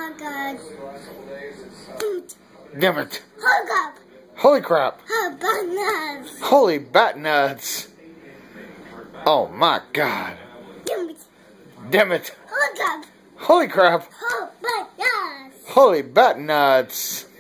my God. Damn it. Hold up. Holy crap. Oh, bananas. Holy bat nuts. Oh my God. Damn it. Damn it. Hold up. Holy crap. Oh, bananas. Holy bat nuts.